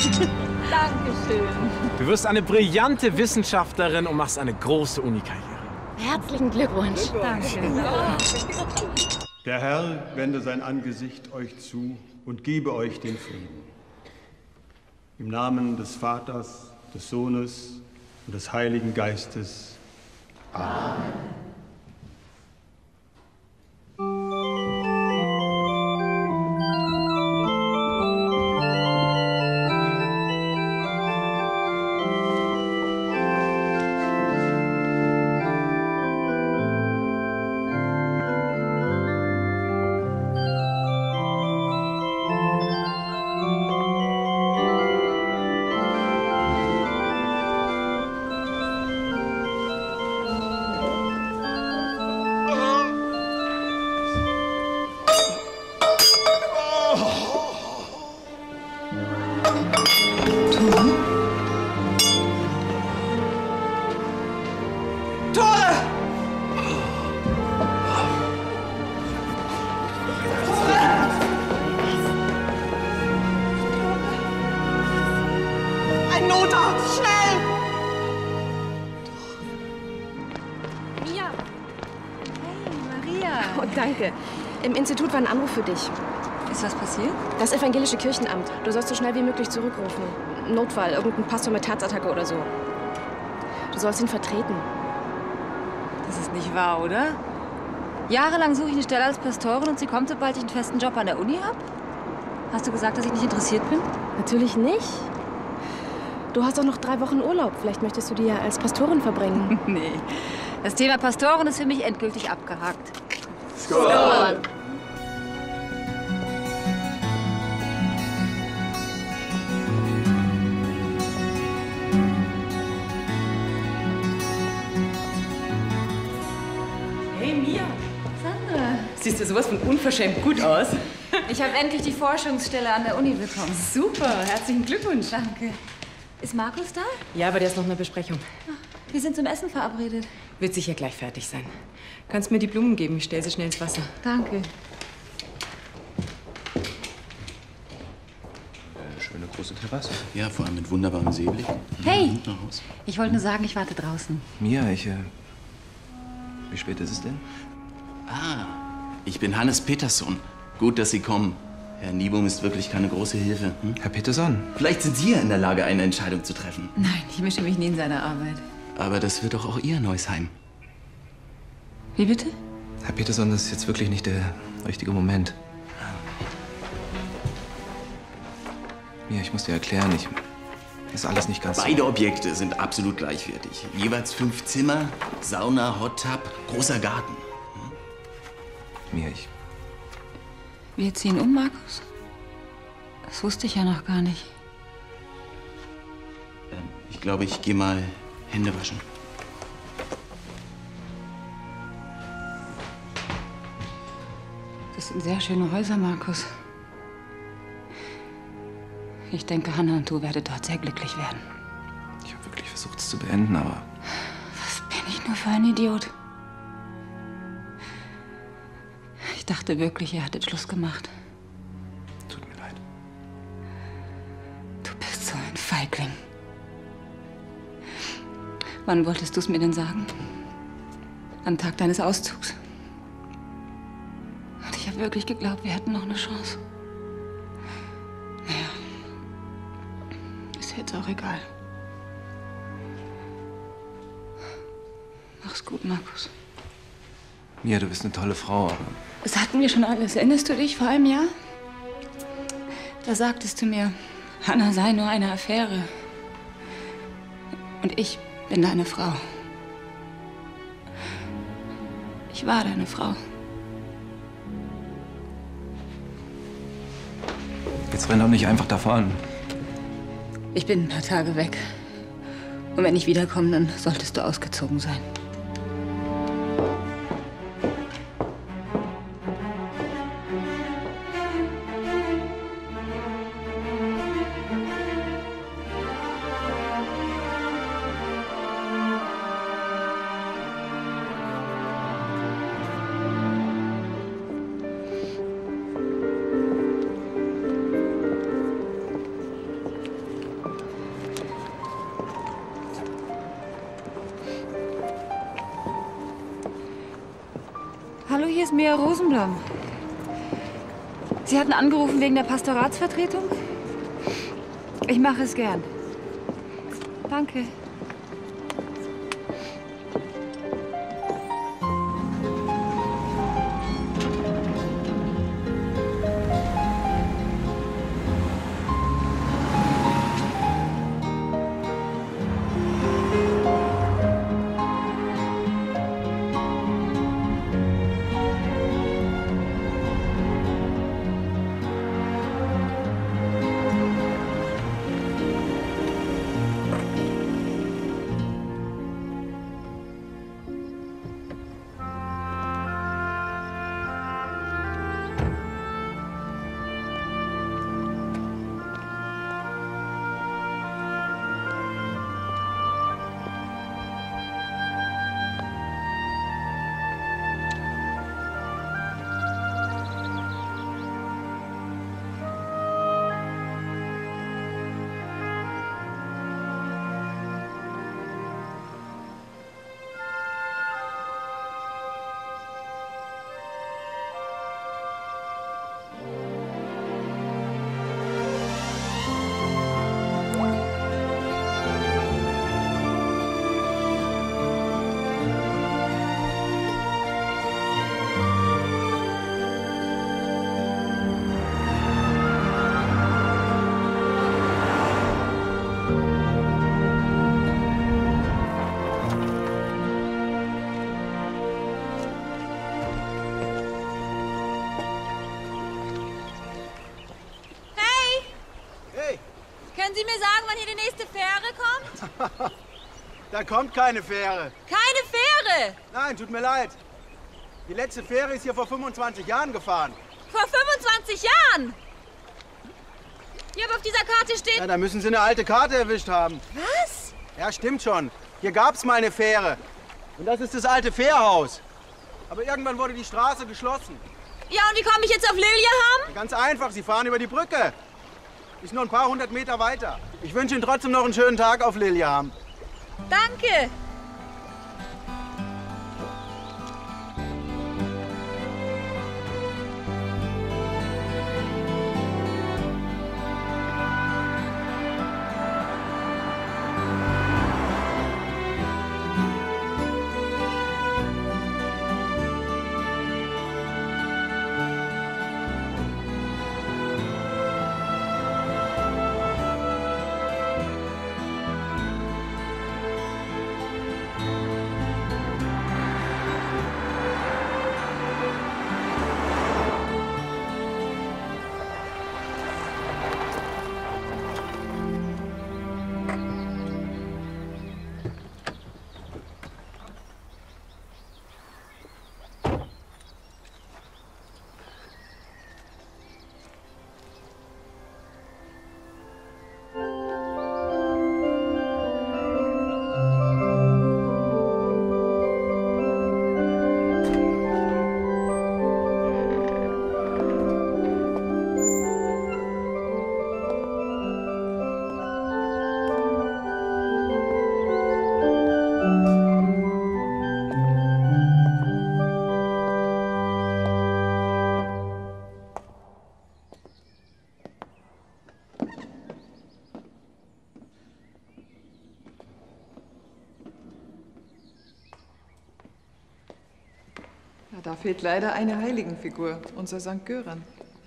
Dankeschön. Du wirst eine brillante Wissenschaftlerin und machst eine große Unikarriere. Herzlichen Glückwunsch. Danke. Der Herr wende sein Angesicht euch zu und gebe euch den Frieden. Im Namen des Vaters, des Sohnes und des Heiligen Geistes. Amen. Danke. Im Institut war ein Anruf für dich. Ist was passiert? Das evangelische Kirchenamt. Du sollst so schnell wie möglich zurückrufen. Notfall, irgendein Pastor mit Herzattacke oder so. Du sollst ihn vertreten. Das ist nicht wahr, oder? Jahrelang suche ich eine Stelle als Pastorin und sie kommt, sobald ich einen festen Job an der Uni habe? Hast du gesagt, dass ich nicht interessiert bin? Natürlich nicht. Du hast doch noch 3 Wochen Urlaub. Vielleicht möchtest du die ja als Pastorin verbringen. Nee. Das Thema Pastorin ist für mich endgültig abgehakt. Skål! Hey Mia! Sandra! Siehst du sowas von unverschämt gut aus? Ich habe endlich die Forschungsstelle an der Uni bekommen. Super, herzlichen Glückwunsch. Danke. Ist Markus da? Ja, aber der ist noch in der Besprechung. Wir sind zum Essen verabredet. Wird sicher gleich fertig sein. Kannst mir die Blumen geben, ich stelle sie schnell ins Wasser. Danke. Schöne große Terrasse. Ja, vor allem mit wunderbarem Seeblick. Hey! Ich wollte nur sagen, ich warte draußen. Mia, wie spät ist es denn? Ah, ich bin Hannes Peterson. Gut, dass Sie kommen. Herr Niebum ist wirklich keine große Hilfe. Hm? Herr Peterson. Vielleicht sind Sie ja in der Lage, eine Entscheidung zu treffen. Nein, ich mische mich nie in seine Arbeit. Aber das wird doch auch Ihr neues Heim. Wie bitte? Herr Peterson, das ist jetzt wirklich nicht der richtige Moment. Mia, ich muss dir erklären, ist alles nicht ganz Beide Objekte sind absolut gleichwertig. Jeweils 5 Zimmer, Sauna, Hot Tub, großer Garten. Mia, Wir ziehen um, Markus? Das wusste ich ja noch gar nicht. Ich glaube, ich gehe mal Hände waschen. Das sind sehr schöne Häuser, Markus. Ich denke, Hannah und du werdet dort sehr glücklich werden. Ich habe wirklich versucht, es zu beenden, aber... Was bin ich nur für ein Idiot? Ich dachte wirklich, ihr hattet Schluss gemacht. Tut mir leid. Du bist so ein Feigling. Wann wolltest du es mir denn sagen? Am Tag deines Auszugs. Und ich habe wirklich geglaubt, wir hätten noch eine Chance. Naja, ist jetzt auch egal. Mach's gut, Markus. Mia, du bist eine tolle Frau, aber... Das hatten wir schon alles. Erinnerst du dich vor einem Jahr? Da sagtest du mir, Hannah sei nur eine Affäre. Und ich bin deine Frau. Ich war deine Frau. Jetzt renn doch nicht einfach davon. Ich bin ein paar Tage weg. Und wenn ich wiederkomme, dann solltest du ausgezogen sein. hier ist Mia Rosenblum. Sie hatten angerufen wegen der Pastoratsvertretung? Ich mache es gern. Danke. Können Sie mir sagen, wann hier die nächste Fähre kommt? Da kommt keine Fähre. Keine Fähre! Nein, tut mir leid. Die letzte Fähre ist hier vor 25 Jahren gefahren. Vor 25 Jahren? Hier aber auf dieser Karte steht... Ja, da müssen Sie eine alte Karte erwischt haben. Was? Ja, stimmt schon. Hier gab's mal eine Fähre. Und das ist das alte Fährhaus. Aber irgendwann wurde die Straße geschlossen. Ja, und wie komme ich jetzt auf Liljehamn? Ganz einfach, Sie fahren über die Brücke. Ist nur ein paar hundert Meter weiter. Ich wünsche Ihnen trotzdem noch einen schönen Tag auf Liljehamn. Danke. Da fehlt leider eine Heiligenfigur, unser St. Göran.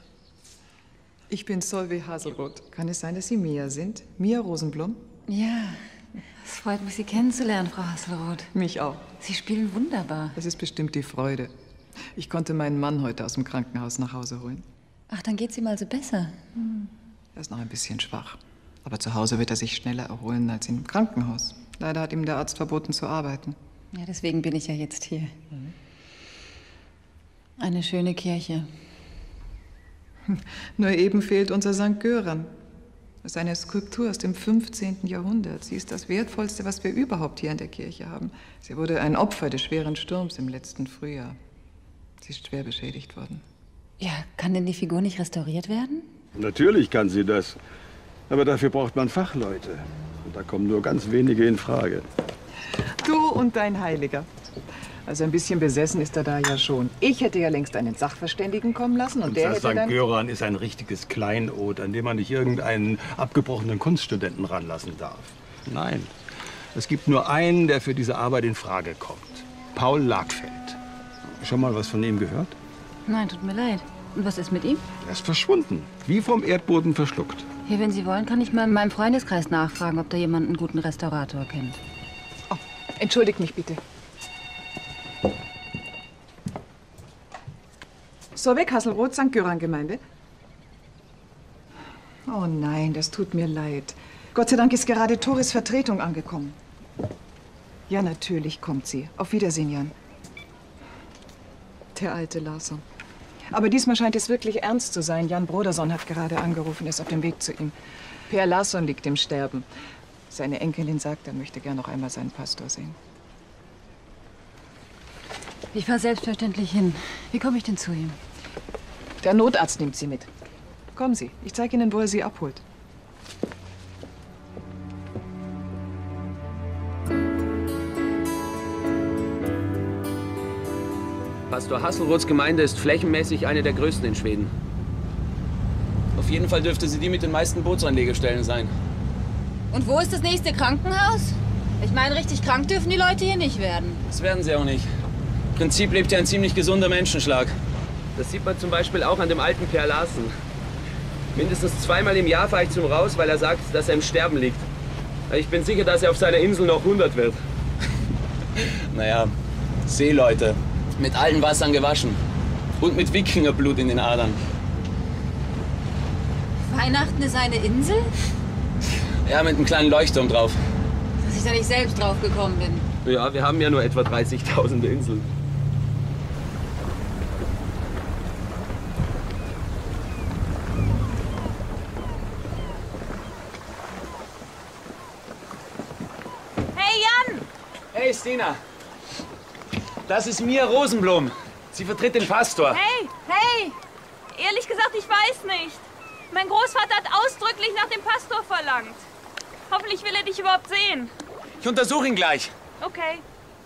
Ich bin Solveig Haselroth. Kann es sein, dass Sie Mia sind? Mia Rosenblum? Ja, es freut mich, Sie kennenzulernen, Frau Haselroth. Mich auch. Sie spielen wunderbar. Das ist bestimmt die Freude. Ich konnte meinen Mann heute aus dem Krankenhaus nach Hause holen. Ach, dann geht's ihm also besser. Er ist noch ein bisschen schwach. Aber zu Hause wird er sich schneller erholen als im Krankenhaus. Leider hat ihm der Arzt verboten zu arbeiten. Ja, deswegen bin ich ja jetzt hier. Eine schöne Kirche. Nur eben fehlt unser St. Göran. Das ist eine Skulptur aus dem 15. Jahrhundert. Sie ist das Wertvollste, was wir überhaupt hier in der Kirche haben. Sie wurde ein Opfer des schweren Sturms im letzten Frühjahr. Sie ist schwer beschädigt worden. Ja, kann denn die Figur nicht restauriert werden? Natürlich kann sie das. Aber dafür braucht man Fachleute. Und da kommen nur ganz wenige in Frage. Du und dein Heiliger. Also ein bisschen besessen ist er da ja schon. Ich hätte ja längst einen Sachverständigen kommen lassen und der hätte St. dann... Göran ist ein richtiges Kleinod, an dem man nicht irgendeinen abgebrochenen Kunststudenten ranlassen darf. Nein, es gibt nur einen, der für diese Arbeit in Frage kommt. Paul Lagfeld. Schon mal was von ihm gehört? Nein, tut mir leid. Und was ist mit ihm? Er ist verschwunden, wie vom Erdboden verschluckt. Hier, wenn Sie wollen, kann ich mal in meinem Freundeskreis nachfragen, ob da jemand einen guten Restaurator kennt. Oh, entschuldigt mich bitte. So, weg, Hasselroth, St. Göran Gemeinde. Oh nein, das tut mir leid. Gott sei Dank ist gerade Tores Vertretung angekommen. Ja, natürlich kommt sie. Auf Wiedersehen, Jan. Der alte Larsson. Aber diesmal scheint es wirklich ernst zu sein. Jan Broderson hat gerade angerufen, ist auf dem Weg zu ihm. Per Larsson liegt im Sterben. Seine Enkelin sagt, er möchte gern noch einmal seinen Pastor sehen. Ich fahre selbstverständlich hin. Wie komme ich denn zu ihm? Der Notarzt nimmt Sie mit. Kommen Sie, ich zeige Ihnen, wo er Sie abholt. Pastor Hasselroths Gemeinde ist flächenmäßig eine der größten in Schweden. Auf jeden Fall dürfte sie die mit den meisten Bootsanlegestellen sein. Und wo ist das nächste Krankenhaus? Ich meine, richtig krank dürfen die Leute hier nicht werden. Das werden sie auch nicht. Im Prinzip lebt hier ein ziemlich gesunder Menschenschlag. Das sieht man zum Beispiel auch an dem alten Per Larsen. Mindestens 2-mal im Jahr fahre ich zum raus, weil er sagt, dass er im Sterben liegt. Ich bin sicher, dass er auf seiner Insel noch 100 wird. Naja, Seeleute. Mit allen Wassern gewaschen. Und mit Wikingerblut in den Adern. Weihnachten ist eine Insel? Ja, mit einem kleinen Leuchtturm drauf. Dass ich da nicht selbst drauf gekommen bin. Ja, wir haben ja nur etwa 30.000 Inseln. Hey, Jan! Hey, Stina. Das ist Mia Rosenblum. Sie vertritt den Pastor. Hey, hey! Ehrlich gesagt, ich weiß nicht. Mein Großvater hat ausdrücklich nach dem Pastor verlangt. Hoffentlich will er dich überhaupt sehen. Ich untersuche ihn gleich. Okay.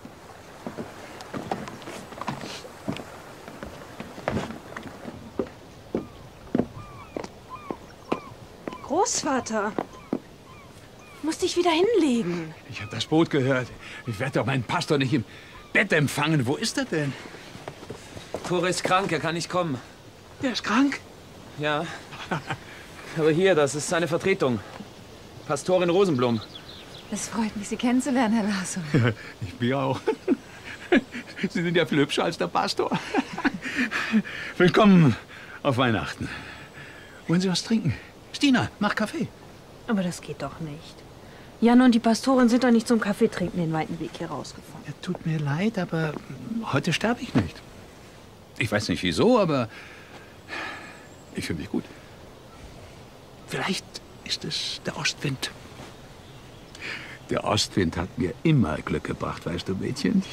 Großvater, musst dich wieder hinlegen. Ich habe das Boot gehört. Ich werde doch meinen Pastor nicht im Bett empfangen. Wo ist er denn? Tore ist krank, er kann nicht kommen. Der ist krank? Ja. Aber hier, das ist seine Vertretung. Pastorin Rosenblum. Es freut mich, Sie kennenzulernen, Herr Larsson. Ich bin auch. Sie sind ja viel hübscher als der Pastor. Willkommen auf Weihnachten. Wollen Sie was trinken? Stina, mach Kaffee. Aber das geht doch nicht. Jan und die Pastorin sind doch nicht zum Kaffee trinken den weiten Weg hier rausgefahren. Ja, tut mir leid, aber heute sterbe ich nicht. Ich weiß nicht wieso, aber ich fühle mich gut. Vielleicht ist es der Ostwind. Der Ostwind hat mir immer Glück gebracht, weißt du, Mädchen?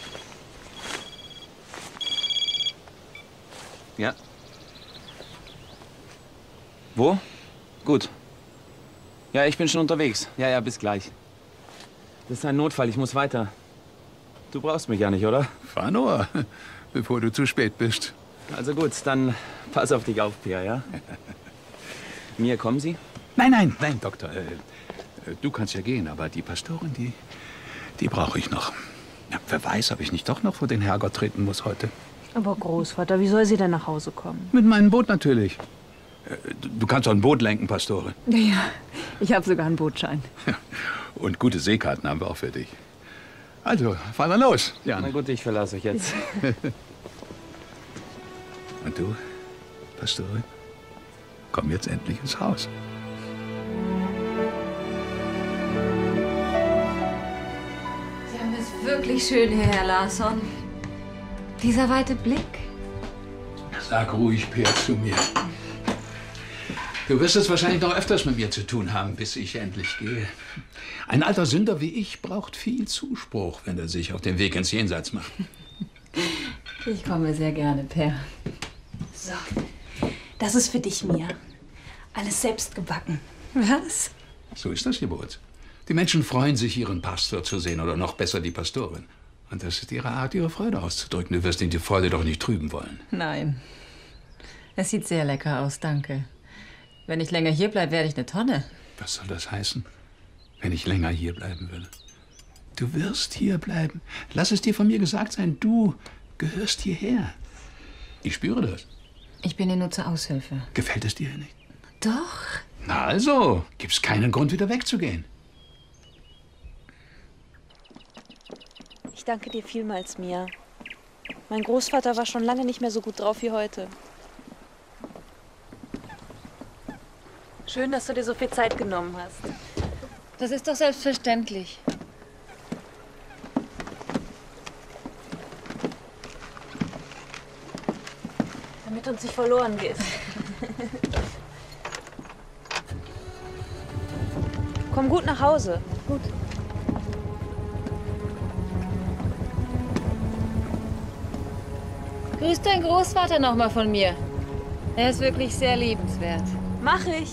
Ja. Wo? Gut. Ja, ich bin schon unterwegs. Ja, bis gleich. Das ist ein Notfall, ich muss weiter. Du brauchst mich ja nicht, oder? Fahr nur, bevor du zu spät bist. Also gut, dann pass auf dich auf, Peer, ja? Mia, kommen Sie? Nein, Doktor. Du kannst ja gehen, aber die Pastorin, die brauche ich noch. Ja, wer weiß, ob ich nicht doch noch vor den Herrgott treten muss heute. Aber Großvater, wie soll sie denn nach Hause kommen? Mit meinem Boot natürlich. Du kannst doch ein Boot lenken, Pastorin. Ja, ich habe sogar einen Bootschein. Und gute Seekarten haben wir auch für dich. Also, fahr dann los, Jan. Na gut, ich verlasse euch jetzt. Und du, Pastorin, komm jetzt endlich ins Haus. Sie haben es wirklich schön hier, Herr Larsson. Dieser weite Blick. Sag ruhig, Peer, zu mir. Du wirst es wahrscheinlich noch öfters mit mir zu tun haben, bis ich endlich gehe. Ein alter Sünder wie ich braucht viel Zuspruch, wenn er sich auf den Weg ins Jenseits macht. Ich komme sehr gerne, Per. So, das ist für dich, Mia. Alles selbst gebacken. Was? So ist das, Geburt. Die Menschen freuen sich, ihren Pastor zu sehen oder noch besser die Pastorin. Und das ist Ihre Art, Ihre Freude auszudrücken. Du wirst Ihnen die Freude doch nicht trüben wollen. Nein. Es sieht sehr lecker aus, danke. Wenn ich länger hier bleibe, werde ich eine Tonne. Was soll das heißen, wenn ich länger hier bleiben will? Du wirst hier bleiben. Lass es dir von mir gesagt sein, du gehörst hierher. Ich spüre das. Ich bin hier nur zur Aushilfe. Gefällt es dir hier nicht? Doch. Na also, gibt's keinen Grund, wieder wegzugehen. Ich danke dir vielmals, Mia. Mein Großvater war schon lange nicht mehr so gut drauf wie heute. Schön, dass du dir so viel Zeit genommen hast. Das ist doch selbstverständlich. Damit uns nicht verloren geht. Komm gut nach Hause. Gut. Grüß deinen Großvater noch mal von mir. Er ist wirklich sehr liebenswert. Mach ich.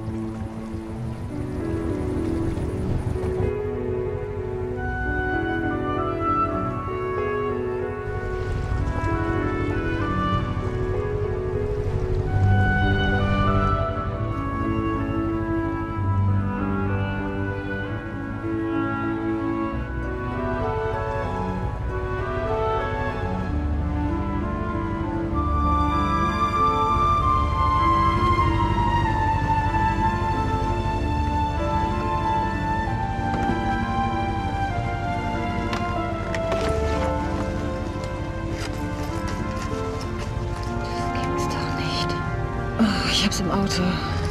Ich hab's im Auto.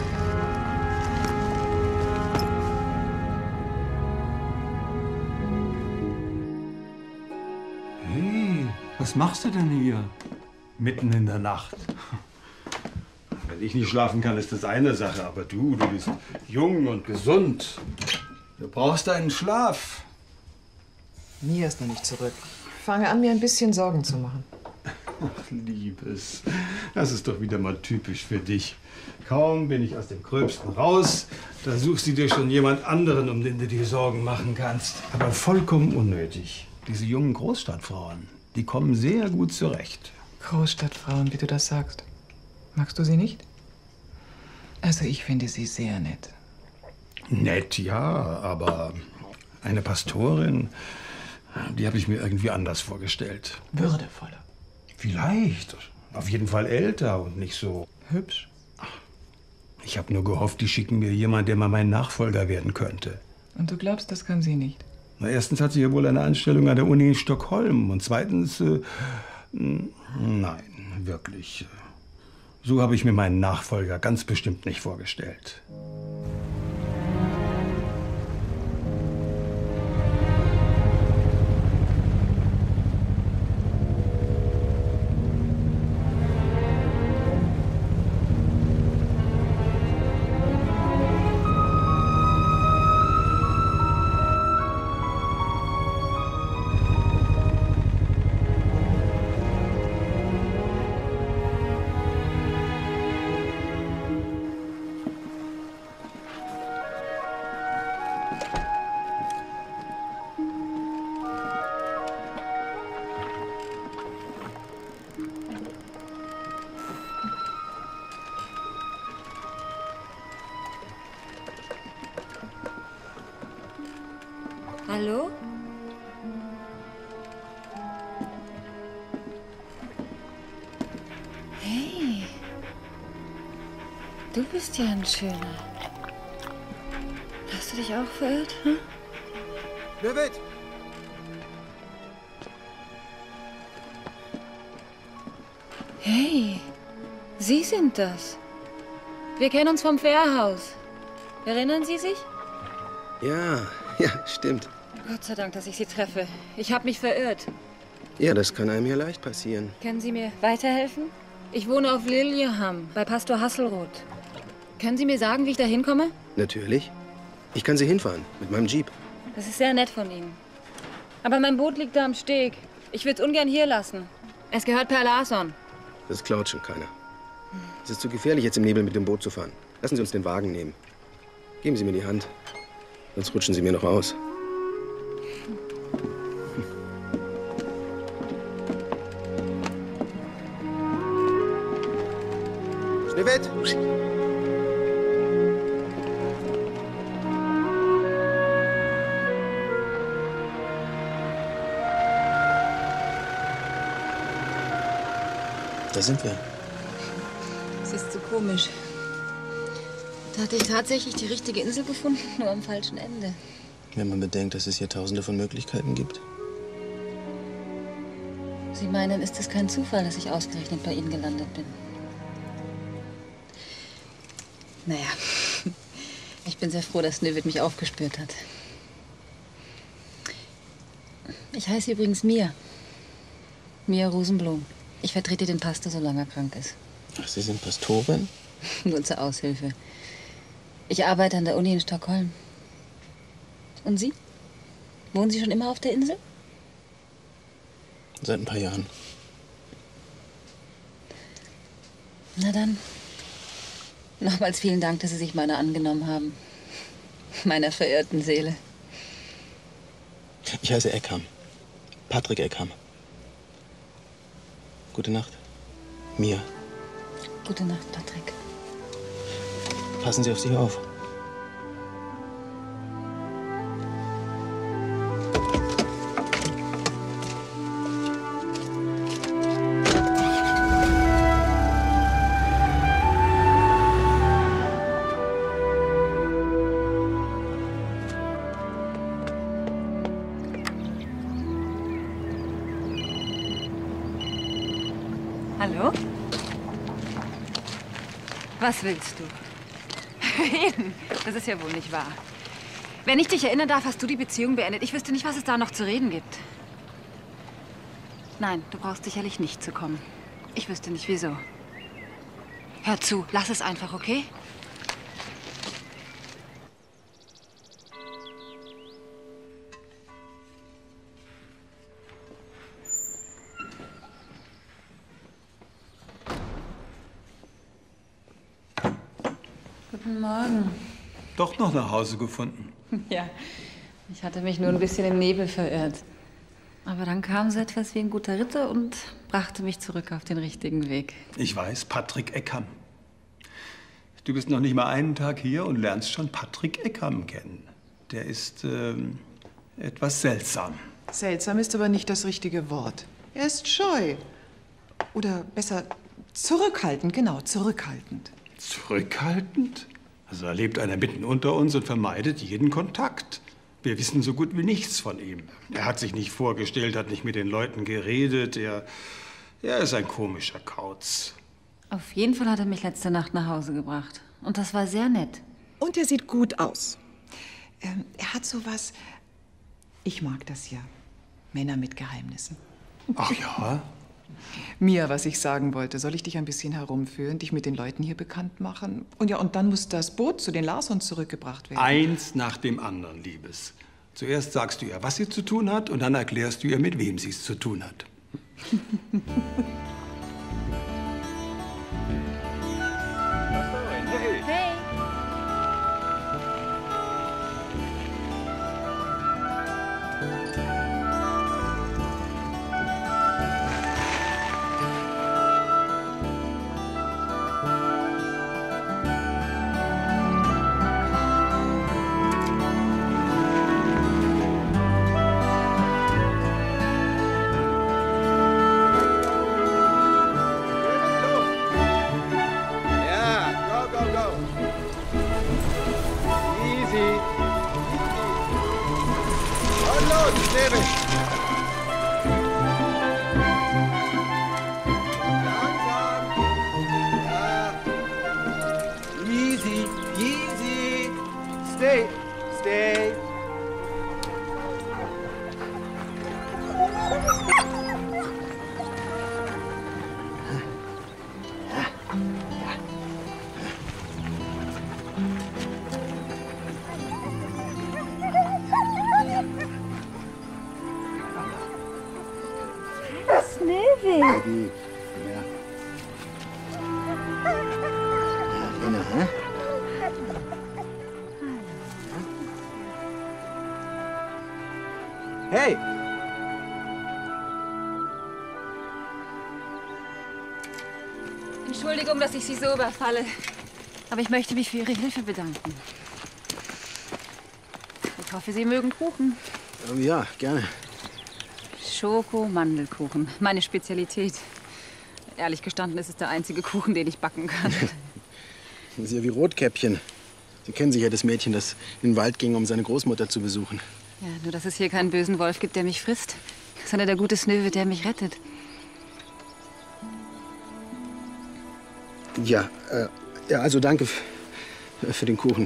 Hey, was machst du denn hier? Mitten in der Nacht. Wenn ich nicht schlafen kann, ist das eine Sache. Aber du bist jung und gesund. Du brauchst deinen Schlaf. Mia ist noch nicht zurück. Ich fange an, mir ein bisschen Sorgen zu machen. Ach, Liebes, das ist doch wieder mal typisch für dich. Kaum bin ich aus dem Gröbsten raus, da suchst du dir schon jemand anderen, um den du dir Sorgen machen kannst. Aber vollkommen unnötig. Diese jungen Großstadtfrauen, die kommen sehr gut zurecht. Großstadtfrauen, wie du das sagst. Magst du sie nicht? Also ich finde sie sehr nett. Nett, ja, aber eine Pastorin, die habe ich mir irgendwie anders vorgestellt. Würdevoller. Vielleicht. Auf jeden Fall älter und nicht so hübsch. Ich habe nur gehofft, die schicken mir jemanden, der mal mein Nachfolger werden könnte. Und du glaubst, das kann sie nicht? Na, erstens hat sie ja wohl eine Anstellung an der Uni in Stockholm. Und zweitens, nein, wirklich. So habe ich mir meinen Nachfolger ganz bestimmt nicht vorgestellt. Hallo? Hey, du bist ja ein Schöner. Hast du dich auch verirrt, hm? David! Hey, Sie sind das. Wir kennen uns vom Fährhaus. Erinnern Sie sich? Ja, stimmt. Gott sei Dank, dass ich Sie treffe. Ich habe mich verirrt. Ja, das kann einem hier leicht passieren. Können Sie mir weiterhelfen? Ich wohne auf Liljehamn, bei Pastor Hasselroth. Können Sie mir sagen, wie ich da hinkomme? Natürlich. Ich kann Sie hinfahren, mit meinem Jeep. Das ist sehr nett von Ihnen. Aber mein Boot liegt da am Steg. Ich würde es ungern hier lassen. Es gehört Per Larsson. Das klaut schon keiner. Es ist zu gefährlich, jetzt im Nebel mit dem Boot zu fahren. Lassen Sie uns den Wagen nehmen. Geben Sie mir die Hand. Sonst rutschen Sie mir noch aus. mit. Da sind wir. Es ist so komisch. Da hatte ich tatsächlich die richtige Insel gefunden, nur am falschen Ende. Wenn man bedenkt, dass es hier tausende von Möglichkeiten gibt. Sie meinen, ist es kein Zufall, dass ich ausgerechnet bei Ihnen gelandet bin? Naja, ich bin sehr froh, dass Snövit mich aufgespürt hat. Ich heiße übrigens Mia. Mia Rosenblum. Ich vertrete den Pastor, solange er krank ist. Ach, Sie sind Pastorin? Nur zur Aushilfe. Ich arbeite an der Uni in Stockholm. Und Sie? Wohnen Sie schon immer auf der Insel? Seit ein paar Jahren. Na dann. Nochmals vielen Dank, dass Sie sich meiner angenommen haben. Meiner verirrten Seele. Ich heiße Eckham. Patrick Eckham. Gute Nacht. Mia. Gute Nacht, Patrick. Passen Sie auf sich auf. Hallo? Was willst du? Das ist ja wohl nicht wahr. Wenn ich dich erinnern darf, hast du die Beziehung beendet. Ich wüsste nicht, was es da noch zu reden gibt. Nein, du brauchst sicherlich nicht zu kommen. Ich wüsste nicht, wieso. Hör zu, lass es einfach, okay? Guten Morgen. Doch noch nach Hause gefunden. Ja, ich hatte mich nur ein bisschen im Nebel verirrt. Aber dann kam so etwas wie ein guter Ritter und brachte mich zurück auf den richtigen Weg. Ich weiß, Patrick Eckham. Du bist noch nicht mal einen Tag hier und lernst schon Patrick Eckham kennen. Der ist etwas seltsam. Seltsam ist aber nicht das richtige Wort. Er ist scheu. Oder besser, zurückhaltend, genau, zurückhaltend. Zurückhaltend? Also er lebt einer mitten unter uns und vermeidet jeden Kontakt. Wir wissen so gut wie nichts von ihm. Er hat sich nicht vorgestellt, hat nicht mit den Leuten geredet. Er ist ein komischer Kauz. Auf jeden Fall hat er mich letzte Nacht nach Hause gebracht. Und das war sehr nett. Und er sieht gut aus. Er hat sowas. Ich mag das ja. Männer mit Geheimnissen. Ach ja? Mia, was ich sagen wollte, soll ich dich ein bisschen herumführen, dich mit den Leuten hier bekannt machen? Und ja, und dann muss das Boot zu den Larsons zurückgebracht werden. Eins nach dem anderen, Liebes. Zuerst sagst du ihr, was sie zu tun hat, und dann erklärst du ihr, mit wem sie es zu tun hat. Hey! Easy, easy. Stay, stay. Snövit! Hey! Entschuldigung, dass ich Sie so überfalle. Aber ich möchte mich für Ihre Hilfe bedanken. Ich hoffe, Sie mögen Kuchen. Ja, gerne. Schoko-Mandelkuchen. Meine Spezialität. Ehrlich gestanden ist es der einzige Kuchen, den ich backen kann. Das ist ja wie Rotkäppchen. Sie kennen sicher das Mädchen, das in den Wald ging, um seine Großmutter zu besuchen. Ja, nur dass es hier keinen bösen Wolf gibt, der mich frisst, sondern der gute Snövit, der mich rettet. Ja, also danke für den Kuchen.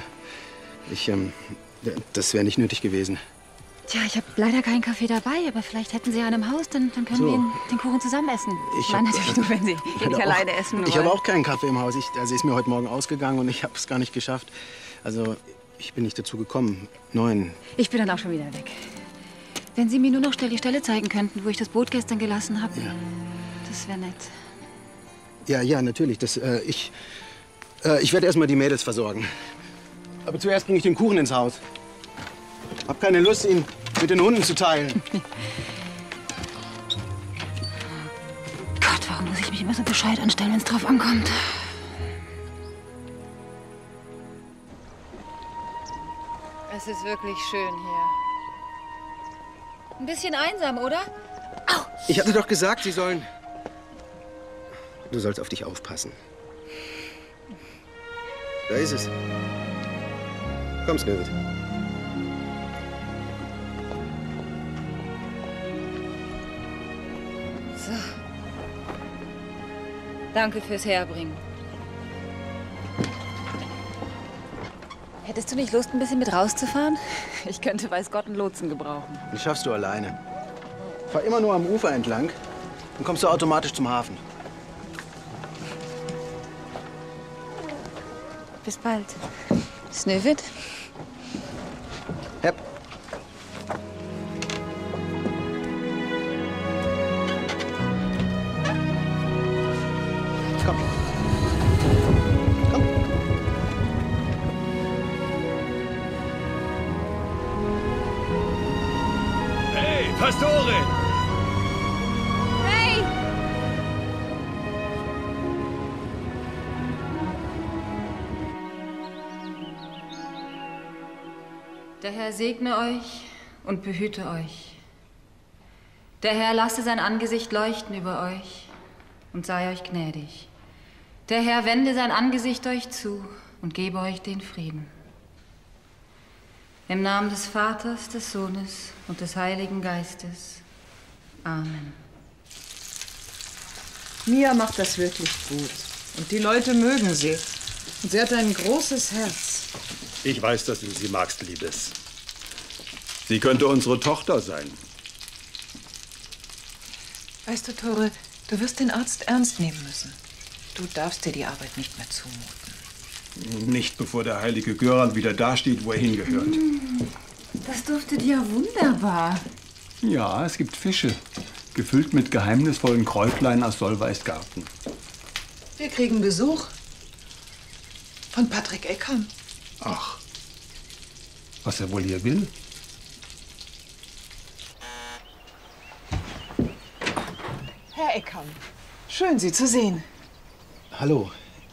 Das wäre nicht nötig gewesen. Tja, ich habe leider keinen Kaffee dabei, aber vielleicht hätten Sie einen im Haus, dann können So. wir den Kuchen zusammen essen. Ich meine natürlich nur, wenn Sie ihn nicht alleine essen wollen. Ich habe auch keinen Kaffee im Haus. Also ist mir heute Morgen ausgegangen und ich habe es gar nicht geschafft. Also ich bin nicht dazu gekommen. 9. Ich bin dann auch schon wieder weg. Wenn Sie mir nur noch die Stelle zeigen könnten, wo ich das Boot gestern gelassen habe, das wäre nett. Ja, natürlich. Ich werde erst mal die Mädels versorgen. Aber zuerst bringe ich den Kuchen ins Haus. Hab keine Lust, ihn mit den Hunden zu teilen. Gott, warum muss ich mich immer so bescheuert anstellen, wenn es drauf ankommt? Es ist wirklich schön hier. Ein bisschen einsam, oder? Au! Ich hatte doch gesagt, Sie sollen... Du sollst auf dich aufpassen. Da ist es. Komm, Snövit. So. Danke fürs Herbringen. Hättest du nicht Lust, ein bisschen mit rauszufahren? Ich könnte, weiß Gott, einen Lotsen gebrauchen. Das schaffst du alleine. Fahr immer nur am Ufer entlang, dann kommst du automatisch zum Hafen. Bis bald. Snövit? Hepp. Komm. Komm. Hey, Pastorin! Hey! Der Herr segne euch und behüte euch. Der Herr lasse sein Angesicht leuchten über euch und sei euch gnädig. Der Herr wende sein Angesicht euch zu und gebe euch den Frieden. Im Namen des Vaters, des Sohnes und des Heiligen Geistes. Amen. Mia macht das wirklich gut. Und die Leute mögen sie. Und sie hat ein großes Herz. Ich weiß, dass du sie magst, Liebes. Sie könnte unsere Tochter sein. Weißt du, Tore, du wirst den Arzt ernst nehmen müssen. Du darfst dir die Arbeit nicht mehr zumuten. Nicht bevor der heilige Göran wieder dasteht, wo er hingehört. Das duftet ja wunderbar. Ja, es gibt Fische, gefüllt mit geheimnisvollen Kräutlein aus Solveisgarten. Wir kriegen Besuch von Patrick Eckham. Ach, was er wohl hier will? Herr Eckham, schön, Sie zu sehen. Hallo.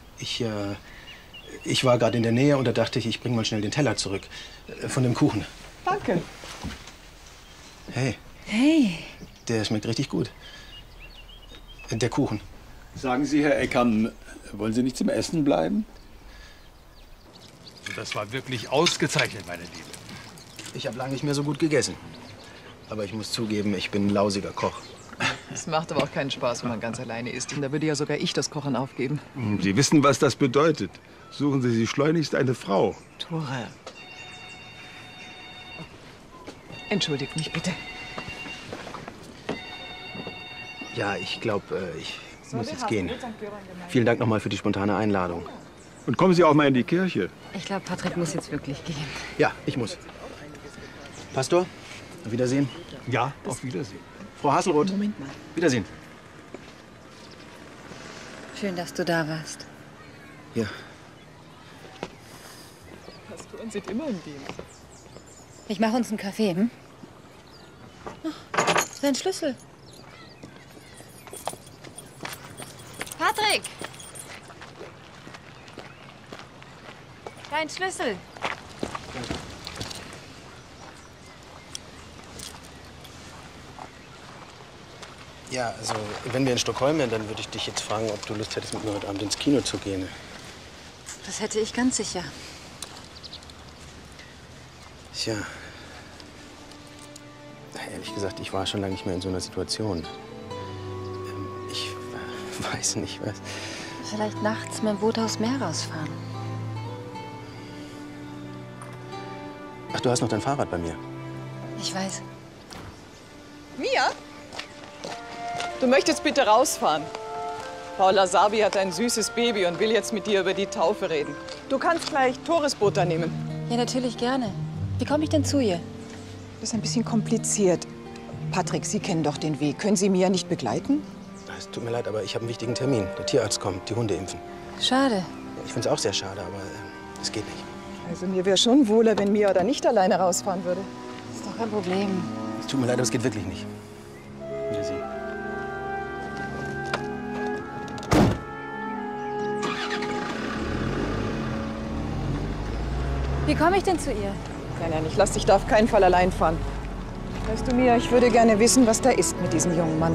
Ich war gerade in der Nähe und da dachte ich bringe mal schnell den Teller zurück. Von dem Kuchen. Danke. Hey, Hey. der schmeckt richtig gut. Der Kuchen. Sagen Sie, Herr Eckham, wollen Sie nicht zum Essen bleiben? Das war wirklich ausgezeichnet, meine Liebe. Ich habe lange nicht mehr so gut gegessen. Aber ich muss zugeben, ich bin ein lausiger Koch. Es macht aber auch keinen Spaß, wenn man ganz alleine ist. Und da würde ja sogar ich das Kochen aufgeben. Sie wissen, was das bedeutet. Suchen Sie sich schleunigst eine Frau. Tore. Entschuldigt mich bitte. Ja, ich glaube, ich muss jetzt gehen. Vielen Dank nochmal für die spontane Einladung. Und kommen Sie auch mal in die Kirche. Ich glaube, Patrick muss jetzt wirklich gehen. Ja, ich muss. Pastor, auf Wiedersehen. Ja, auf Wiedersehen. Frau Hasselroth. Moment mal. Wiedersehen. Schön, dass du da warst. Ja. Pastoren sind immer im Dienst. Ich mache uns einen Kaffee, hm? Ach, sein Schlüssel. Patrick! Dein Schlüssel. Ja, also, wenn wir in Stockholm wären, dann würde ich dich jetzt fragen, ob du Lust hättest, mit mir heute Abend ins Kino zu gehen. Das hätte ich ganz sicher. Tja. Ehrlich gesagt, ich war schon lange nicht mehr in so einer Situation. Ich weiß nicht, was... Vielleicht nachts mit dem Boot aufs Meer rausfahren. Ach, du hast noch dein Fahrrad bei mir. Ich weiß. Mia? Du möchtest bitte rausfahren. Paula Sabi hat ein süßes Baby und will jetzt mit dir über die Taufe reden. Du kannst gleich Tores Boot da nehmen. Ja, natürlich gerne. Wie komme ich denn zu ihr? Das ist ein bisschen kompliziert. Patrick, Sie kennen doch den Weg. Können Sie Mia nicht begleiten? Es tut mir leid, aber ich habe einen wichtigen Termin. Der Tierarzt kommt, die Hunde impfen. Schade. Ja, ich finde es auch sehr schade, aber es geht nicht. Also mir wäre schon wohler, wenn Mia da nicht alleine rausfahren würde. Das ist doch kein Problem. Es tut mir leid, aber es geht wirklich nicht. Wiedersehen. Wie komme ich denn zu ihr? Nein, ich lass dich da auf keinen Fall allein fahren. Weißt du, Mia, ich würde gerne wissen, was da ist mit diesem jungen Mann.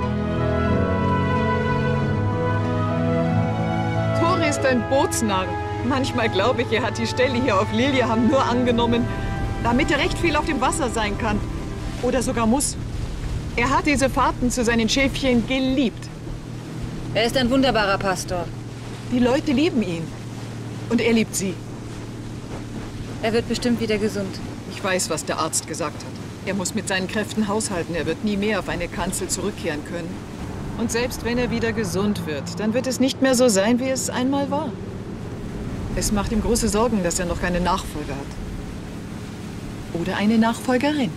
Tore ist ein Bootsnarr. Manchmal glaube ich, er hat die Stelle hier auf Liljehamn nur angenommen, damit er recht viel auf dem Wasser sein kann. Oder sogar muss. Er hat diese Fahrten zu seinen Schäfchen geliebt. Er ist ein wunderbarer Pastor. Die Leute lieben ihn. Und er liebt sie. Er wird bestimmt wieder gesund. Ich weiß, was der Arzt gesagt hat. Er muss mit seinen Kräften haushalten. Er wird nie mehr auf eine Kanzel zurückkehren können. Und selbst wenn er wieder gesund wird, dann wird es nicht mehr so sein, wie es einmal war. Es macht ihm große Sorgen, dass er noch keinen Nachfolger hat. Oder eine Nachfolgerin.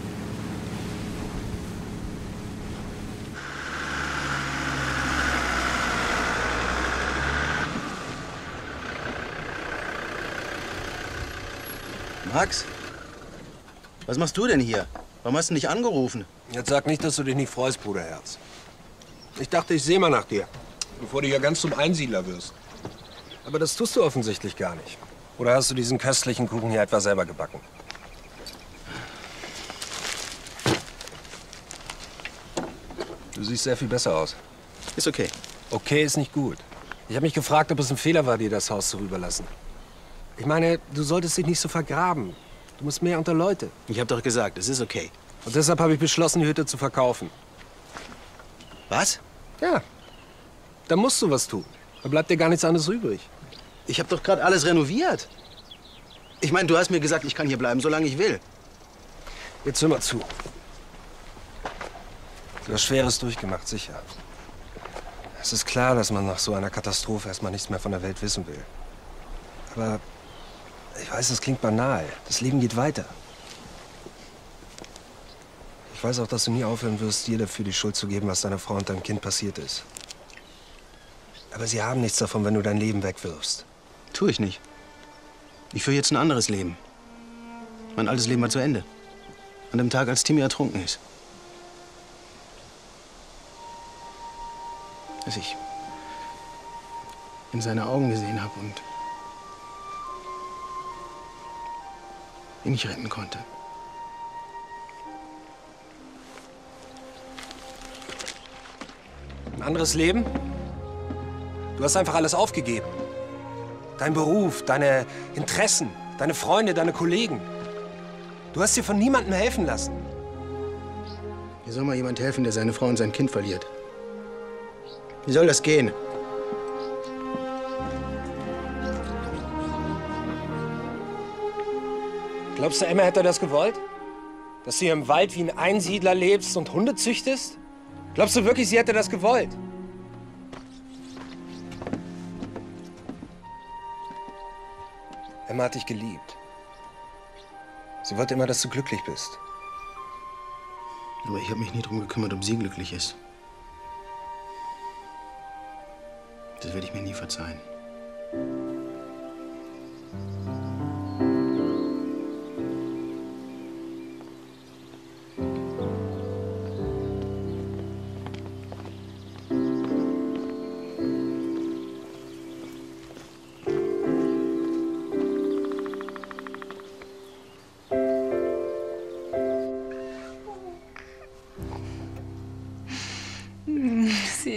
Max, was machst du denn hier? Warum hast du nicht angerufen? Jetzt sag nicht, dass du dich nicht freust, Bruderherz. Ich dachte, ich sehe mal nach dir, bevor du hier ganz zum Einsiedler wirst. Aber das tust du offensichtlich gar nicht. Oder hast du diesen köstlichen Kuchen hier etwa selber gebacken? Du siehst sehr viel besser aus. Ist okay. Okay ist nicht gut. Ich habe mich gefragt, ob es ein Fehler war, dir das Haus zu überlassen. Ich meine, du solltest dich nicht so vergraben. Du musst mehr unter Leute. Ich habe doch gesagt, es ist okay. Und deshalb habe ich beschlossen, die Hütte zu verkaufen. Was? Ja. Da musst du was tun. Da bleibt dir gar nichts anderes übrig. Ich habe doch gerade alles renoviert. Ich meine, du hast mir gesagt, ich kann hier bleiben, solange ich will. Jetzt hör mal zu. Du hast Schweres durchgemacht, sicher. Es ist klar, dass man nach so einer Katastrophe erstmal nichts mehr von der Welt wissen will. Aber ich weiß, das klingt banal. Das Leben geht weiter. Ich weiß auch, dass du nie aufhören wirst, dir dafür die Schuld zu geben, was deiner Frau und deinem Kind passiert ist. Aber sie haben nichts davon, wenn du dein Leben wegwirfst. Tue ich nicht. Ich führe jetzt ein anderes Leben. Mein altes Leben war zu Ende. An dem Tag, als Timmy ertrunken ist. Als ich in seine Augen gesehen habe und ihn nicht retten konnte. Ein anderes Leben? Du hast einfach alles aufgegeben. Dein Beruf, deine Interessen, deine Freunde, deine Kollegen. Du hast dir von niemandem helfen lassen. Wie soll mal jemand helfen, der seine Frau und sein Kind verliert? Wie soll das gehen? Glaubst du, Emma hätte das gewollt? Dass du hier im Wald wie ein Einsiedler lebst und Hunde züchtest? Glaubst du wirklich, sie hätte das gewollt? Emma hat dich geliebt. Sie wollte immer, dass du glücklich bist. Aber ich habe mich nie darum gekümmert, ob sie glücklich ist. Das werde ich mir nie verzeihen.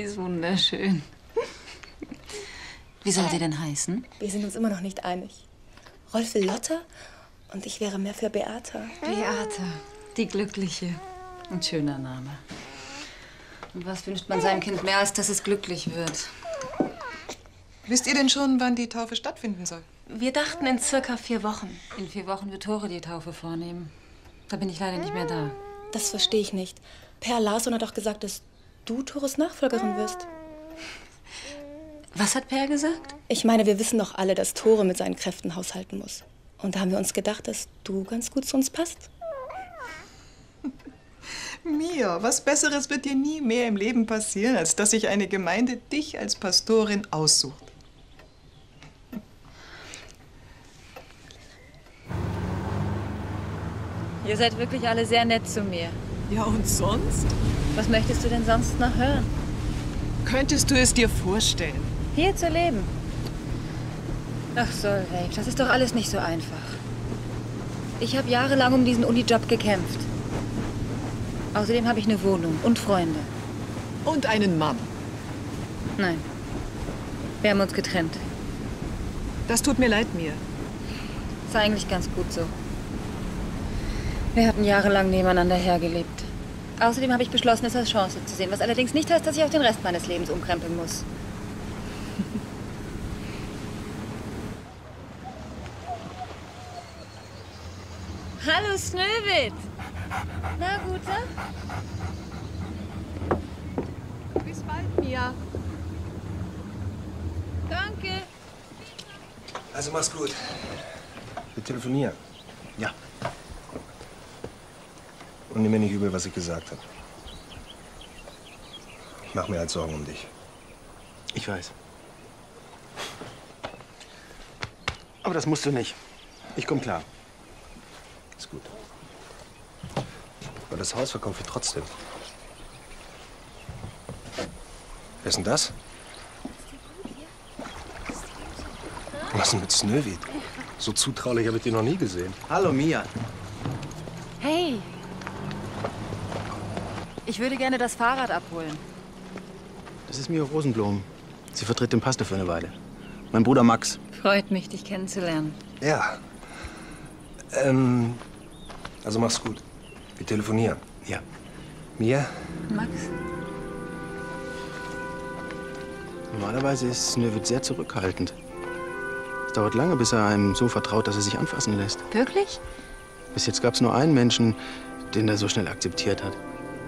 ist wunderschön. Wie soll sie denn heißen? Wir sind uns immer noch nicht einig. Rolf will Lotta und ich wäre mehr für Beata. Beata, die Glückliche. Ein schöner Name. Und was wünscht man seinem Kind mehr, als dass es glücklich wird? Wisst ihr denn schon, wann die Taufe stattfinden soll? Wir dachten in circa 4 Wochen. In 4 Wochen wird Tore die Taufe vornehmen. Da bin ich leider nicht mehr da. Das verstehe ich nicht. Per Larsson hat doch gesagt, dass du Tores Nachfolgerin wirst. Was hat Per gesagt? Ich meine, wir wissen doch alle, dass Tore mit seinen Kräften haushalten muss. Und da haben wir uns gedacht, dass du ganz gut zu uns passt. Mia, was Besseres wird dir nie mehr im Leben passieren, als dass sich eine Gemeinde dich als Pastorin aussucht. Ihr seid wirklich alle sehr nett zu mir. Ja, und sonst? Was möchtest du denn sonst noch hören? Könntest du es dir vorstellen? Hier zu leben? Ach Solveig, das ist doch alles nicht so einfach. Ich habe jahrelang um diesen Unijob gekämpft. Außerdem habe ich eine Wohnung und Freunde. Und einen Mann. Nein. Wir haben uns getrennt. Das tut mir leid, Mia. Ist eigentlich ganz gut so. Wir hatten jahrelang nebeneinander hergelebt. Außerdem habe ich beschlossen, es als Chance zu sehen, was allerdings nicht heißt, dass ich auch den Rest meines Lebens umkrempeln muss. Hallo, Snövit! Na, Guter? Bis bald, Mia. Danke. Also mach's gut. Wir telefonieren. Ja. Und nimm mir nicht übel, was ich gesagt habe. Ich mache mir halt Sorgen um dich. Ich weiß. Aber das musst du nicht. Ich komm klar. Ist gut. Aber das Haus verkaufe ich trotzdem. Wer ist denn das? Was ist denn mit Snövit? So zutraulich habe ich den noch nie gesehen. Hallo, Mia. Hey! Ich würde gerne das Fahrrad abholen. Das ist Mia Rosenblum. Sie vertritt den Pastor für eine Weile. Mein Bruder Max. Freut mich, dich kennenzulernen. Ja. Also mach's gut. Wir telefonieren. Ja. Mia? Max? Normalerweise ist Snövit sehr zurückhaltend. Es dauert lange, bis er einem so vertraut, dass er sich anfassen lässt. Wirklich? Bis jetzt gab's nur einen Menschen, den er so schnell akzeptiert hat.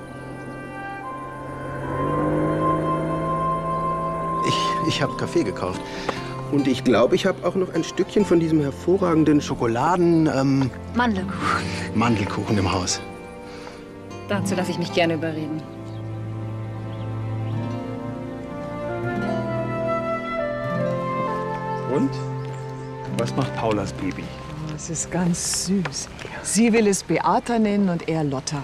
Ich habe Kaffee gekauft. Und ich glaube, ich habe auch noch ein Stückchen von diesem hervorragenden Mandelkuchen. Mandelkuchen im Haus. Dazu lasse ich mich gerne überreden. Und? Was macht Paulas Baby? Es ist ganz süß. Sie will es Beata nennen und er Lotta.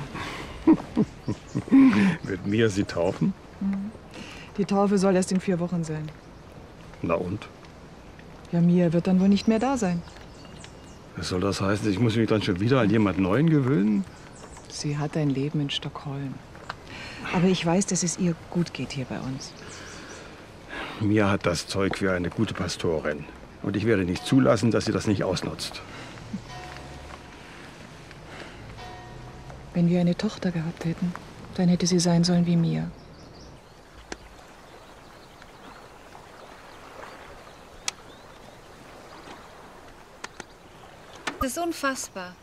Wird Mia sie taufen? Die Taufe soll erst in 4 Wochen sein. Na und? Ja, Mia wird dann wohl nicht mehr da sein. Was soll das heißen? Ich muss mich dann schon wieder an jemand Neuen gewöhnen? Sie hat ein Leben in Stockholm. Aber ich weiß, dass es ihr gut geht hier bei uns. Mia hat das Zeug für eine gute Pastorin. Und ich werde nicht zulassen, dass sie das nicht ausnutzt. Wenn wir eine Tochter gehabt hätten, dann hätte sie sein sollen wie Mia. Das ist unfassbar.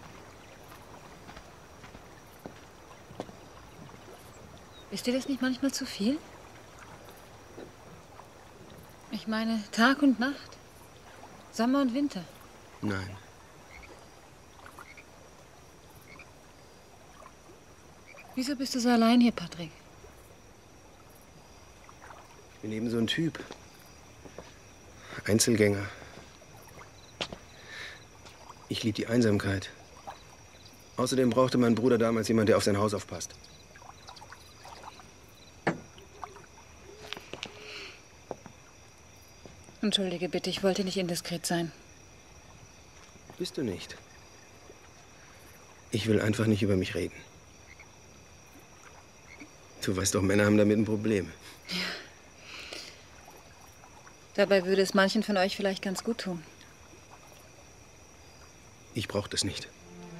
Ist dir das nicht manchmal zu viel? Ich meine, Tag und Nacht. Sommer und Winter. Nein. Wieso bist du so allein hier, Patrick? Ich bin eben so ein Typ. Einzelgänger. Ich liebe die Einsamkeit. Außerdem brauchte mein Bruder damals jemanden, der auf sein Haus aufpasst. Entschuldige bitte, ich wollte nicht indiskret sein. Bist du nicht? Ich will einfach nicht über mich reden. Du weißt doch, Männer haben damit ein Problem. Ja. Dabei würde es manchen von euch vielleicht ganz gut tun. Ich brauche das nicht.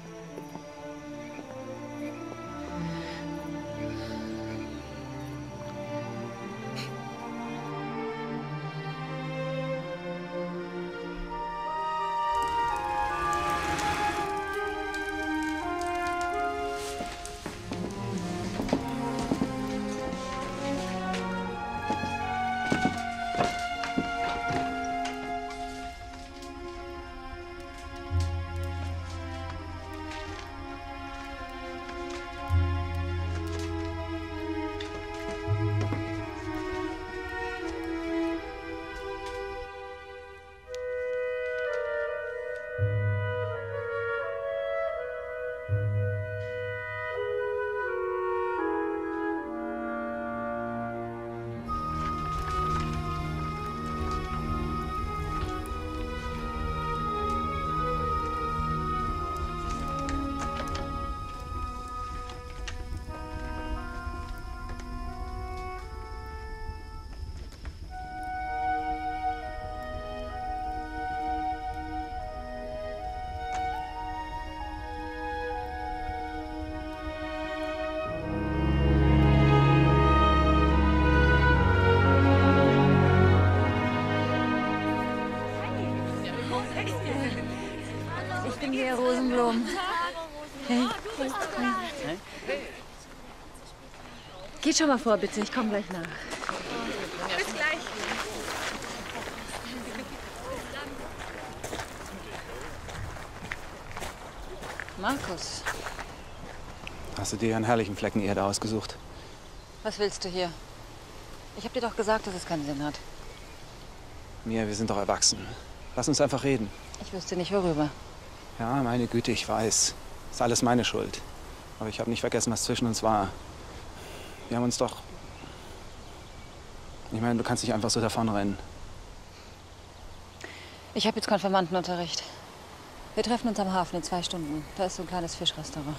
Ich bin Lea Rosenblum. Hey. Geht schon mal vor, bitte. Ich komme gleich nach. Bis gleich. Markus, Hast du dir einen herrlichen Flecken Erde ausgesucht? was willst du hier? Ich habe dir doch gesagt, dass es keinen Sinn hat. Mia, wir sind doch erwachsen. Lass uns einfach reden. Ich wüsste nicht, worüber. Ja, meine Güte, ich weiß. Ist alles meine Schuld. Aber ich habe nicht vergessen, was zwischen uns war. Wir haben uns doch... Ich meine, du kannst nicht einfach so davonrennen. Ich habe jetzt Konfirmandenunterricht. Wir treffen uns am Hafen in 2 Stunden. Da ist so ein kleines Fischrestaurant.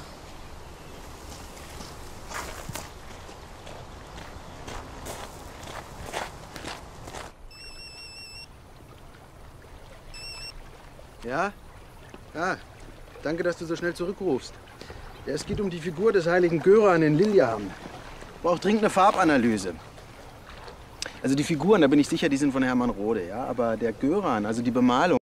Ja? Ah, danke, dass du so schnell zurückrufst. Ja, es geht um die Figur des heiligen Göran in Lillehammer. Braucht dringend eine Farbanalyse. Also die Figuren, da bin ich sicher, die sind von Hermann Rode, ja? Aber der Göran, also die Bemalung,